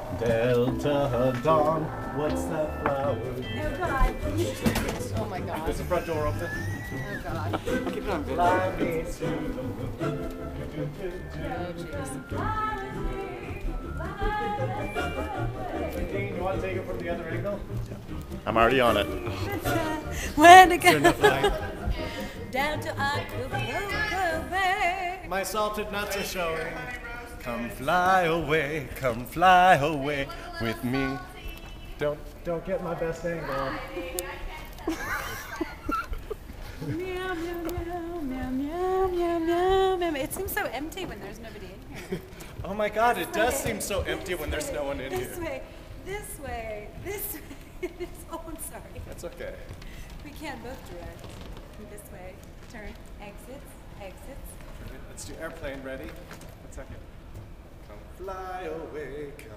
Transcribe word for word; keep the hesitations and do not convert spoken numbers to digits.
Delta Dawn, what's that flower? Oh God. Oh my God. Is the front door open? Oh God. Keep it on video. Fly me to the Oh Dean, you want to take it from the other angle? I'm already on it. When to go Turn that light. down to Acapulco Bay. My salted nuts are showing. Come fly away, come fly away with me. Don't don't get my best angle. Meow, meow, meow, meow, meow, meow, meow, meow. It seems so empty when there's nobody in here. Oh my God, it does seem so empty when there's no one in This here. way, this way, this way. This oh, I'm sorry. That's okay. We can't both direct. This way. Turn. Exits. Exits. Let's do airplane ready. One second. Come fly away, come